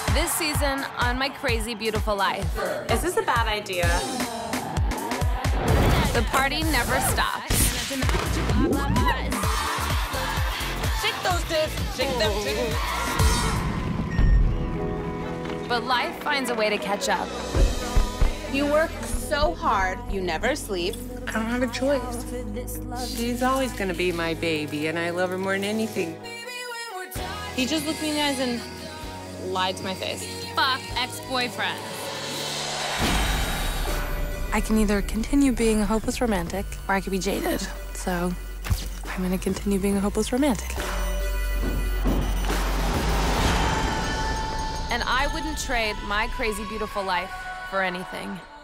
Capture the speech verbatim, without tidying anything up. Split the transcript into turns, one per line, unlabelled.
This season on My Crazy Beautiful Life.
Is this a bad idea?
The party never stops.
Shake those tits, shake them tits.
But life finds a way to catch up.
You work so hard, you never sleep.
I don't have a choice. She's always gonna be my baby, and I love her more than anything.
He just looked me in the eyes and lied to my face.
Fuck ex-boyfriend.
I can either continue being a hopeless romantic, or I could be jaded. So I'm gonna continue being a hopeless romantic.
And I wouldn't trade My Crazy Beautiful Life for anything.